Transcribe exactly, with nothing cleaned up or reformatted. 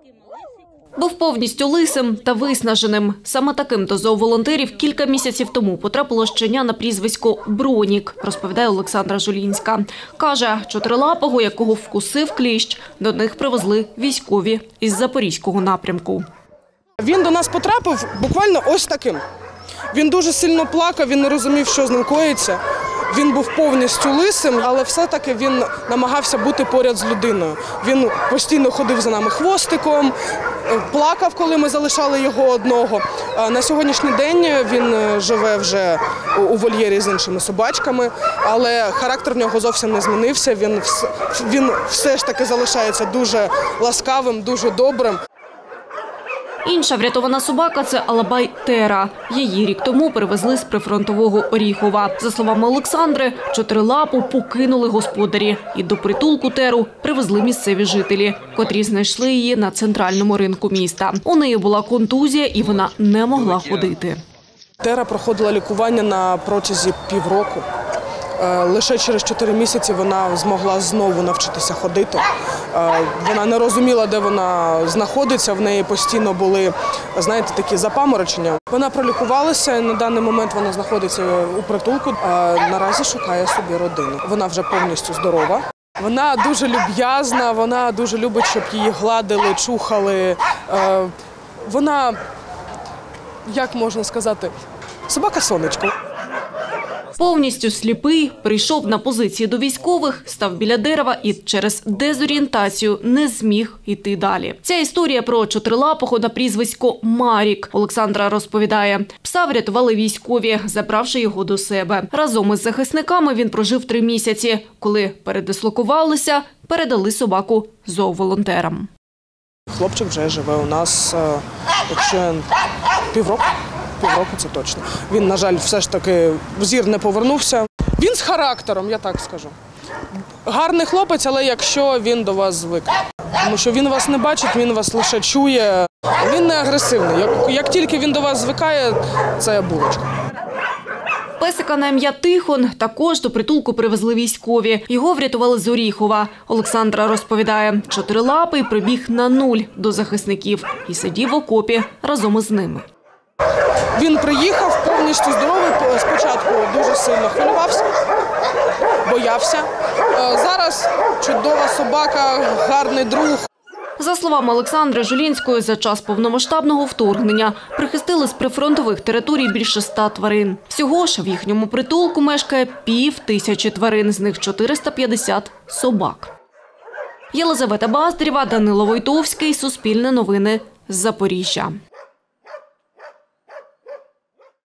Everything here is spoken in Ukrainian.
Був повністю лисим та виснаженим. Саме таким до зооволонтерів кілька місяців тому потрапило щеня на прізвисько «Бронік», розповідає Олександра Жулінська. Каже, чотирилапого, якого вкусив кліщ, до них привезли військові із Запорізького напрямку. Він до нас потрапив буквально ось таким. Він дуже сильно плакав, він не розумів, що з ним коїться. Він був повністю лисим, але все-таки він намагався бути поряд з людиною. Він постійно ходив за нами хвостиком, плакав, коли ми залишали його одного. На сьогоднішній день він живе вже у вольєрі з іншими собачками, але характер в нього зовсім не змінився. Він, він все ж таки залишається дуже ласкавим, дуже добрим. Інша врятована собака – це Алабай Тера. Її рік тому перевезли з прифронтового Оріхова. За словами Олександри, чотирилапу покинули господарі. І до притулку Теру привезли місцеві жителі, котрі знайшли її на центральному ринку міста. У неї була контузія і вона не могла ходити. Тера проходила лікування на протязі півроку. Лише через чотири місяці вона змогла знову навчитися ходити. Вона не розуміла, де вона знаходиться, в неї постійно були, знаєте, такі запаморочення. Вона пролікувалася, і на даний момент вона знаходиться у притулку, а наразі шукає собі родину. Вона вже повністю здорова. Вона дуже люб'язна, вона дуже любить, щоб її гладили, чухали. Вона, як можна сказати, собака-сонечко. Повністю сліпий, прийшов на позиції до військових, став біля дерева і через дезорієнтацію не зміг йти далі. Ця історія про чотирилапого на прізвисько Марік. Олександра розповідає, пса врятували військові, забравши його до себе. Разом із захисниками він прожив три місяці. Коли передислокувалися, передали собаку зооволонтерам. Хлопчик вже живе у нас, якщо півроку. Півроку це точно. Він, на жаль, все ж таки в зір не повернувся. Він з характером, я так скажу. Гарний хлопець, але якщо він до вас звикне. Тому що він вас не бачить, він вас лише чує. Він не агресивний. Як, як тільки він до вас звикає, це булочка. Песика на ім'я Тихон також до притулку привезли військові. Його врятували з Оріхова. Олександра розповідає, чотирилапий прибіг на нуль до захисників і сидів в окопі разом із ними. Він приїхав повністю здоровий, спочатку дуже сильно хвилювався, боявся. Зараз чудова собака, гарний друг. За словами Олександри Жулінської, за час повномасштабного вторгнення прихистили з прифронтових територій більше ста тварин. Всього ж в їхньому притулку мешкає пів тисячі тварин, з них чотириста п'ятдесят – собак. Єлизавета Баздрєва, Данило Войтовський, Суспільне новини, Запоріжжя.